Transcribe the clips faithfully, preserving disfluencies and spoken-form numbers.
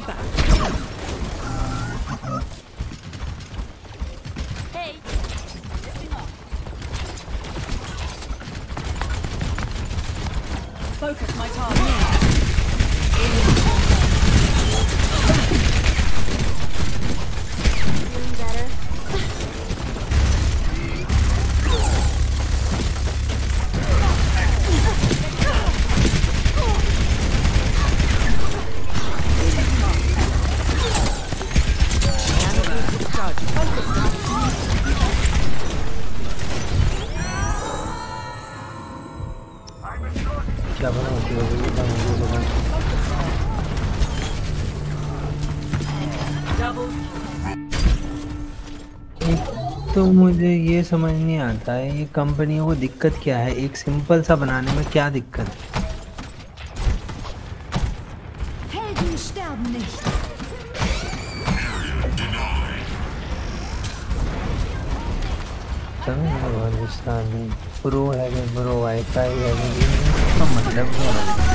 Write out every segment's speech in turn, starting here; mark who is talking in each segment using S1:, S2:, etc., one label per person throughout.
S1: back. Hey. Focus my target. Feeling better?
S2: क्या बना होती है एक तो मुझे ये समझ नहीं आता है ये कंपनियों को दिक्कत क्या है, एक सिंपल सा बनाने में क्या दिक्कत है।
S1: Helden sterben nicht.
S2: प्रो है प्रो वाईफाई है इसका मतलब क्या है?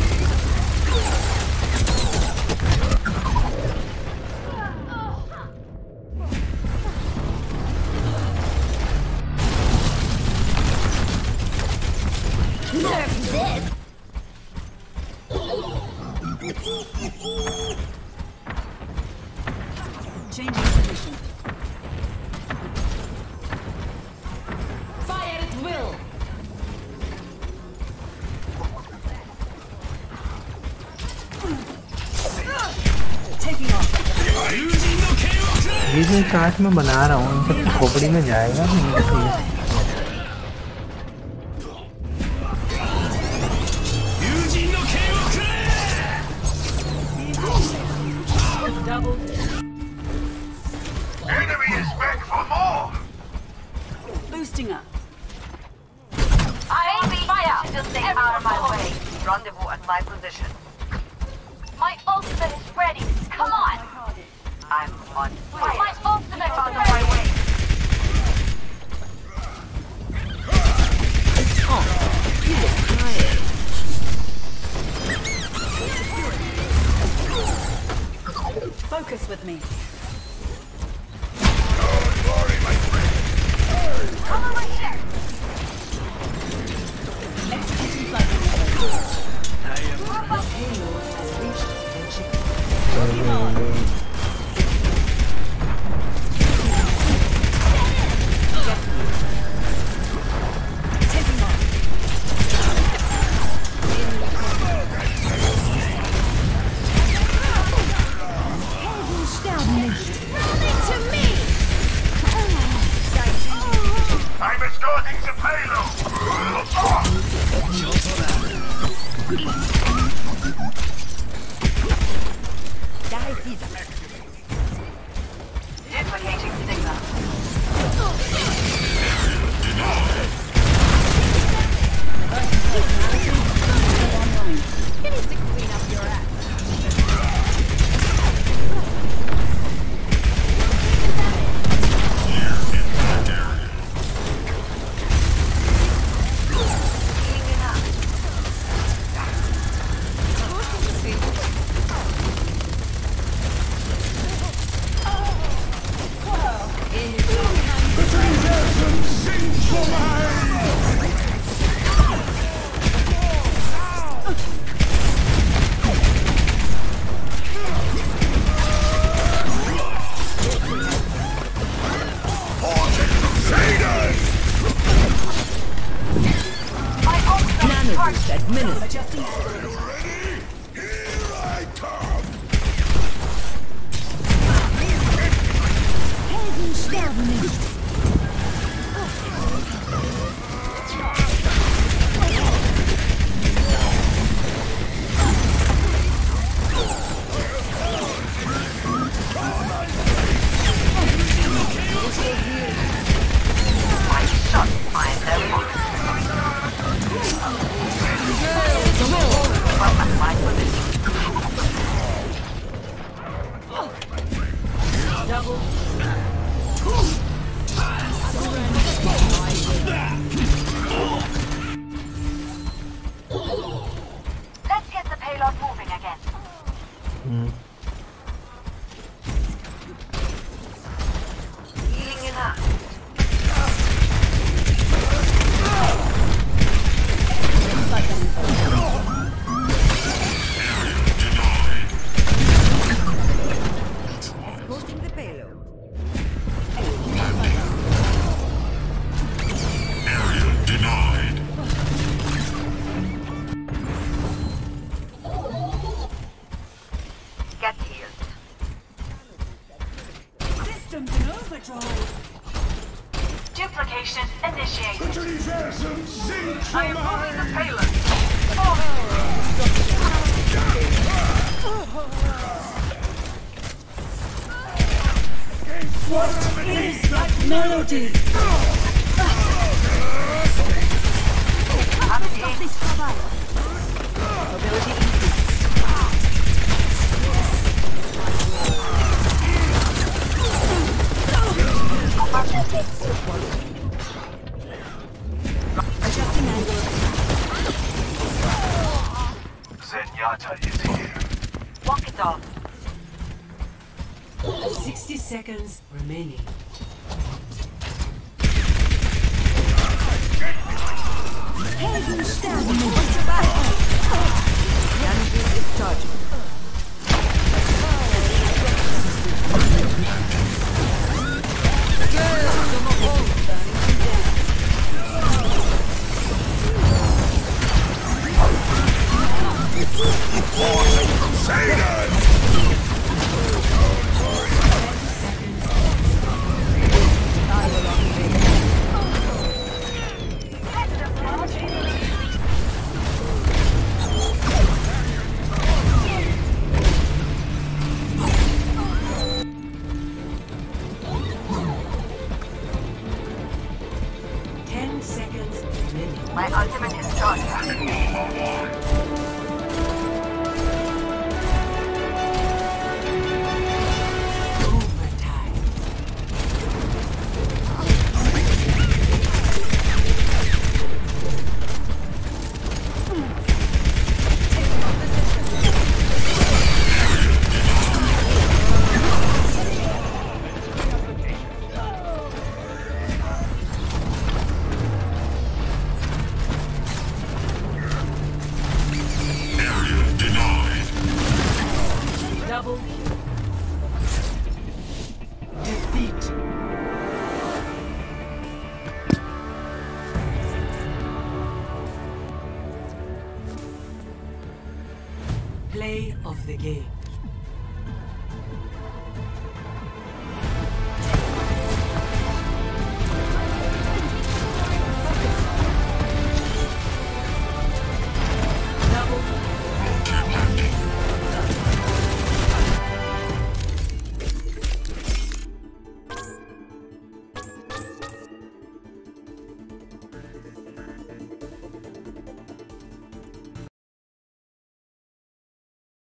S1: Changing position. Fire at will. Taking off.
S2: ये जो काट में बना रहा हूँ इन सब खोपड़ी में जाएगा नहीं।
S3: Enemy is back for more.
S1: Boosting up.
S4: I open fire! Just stay out of my way. Rendezvous at my position. My ultimate is ready. Come on! I'm on fire. My ultimate is on my way.
S1: Oh, you look tired. Focus with me.
S3: Don't worry, my friend.
S4: Come over here.
S1: Executing flight maneuver. Taking off. Helden sterben nicht. Running to me.
S3: I'm escorting the payload.
S4: Duplicating signal.
S1: You need to clean up your act. Adjusting.
S3: Here I come.
S1: Helden sterben nicht.
S4: My shot finds their mark. Well, at my position.
S1: Double.
S4: Let's get the payload moving again.
S2: Hmm
S3: Pleasant siege
S4: I am
S3: from
S4: moving the
S3: mine.
S4: payload. Follow
S1: What is that melody? Stop this travail. Mobility increased. Adjusting angle.
S3: Zenyatta is here.
S4: Walk it off.
S5: Sixty seconds remaining.
S1: Helden sterben nicht. Energy is charging.
S5: Ten seconds remaining.
S4: My ultimate is charged.
S5: Overtime. Double defeat. Play of the game.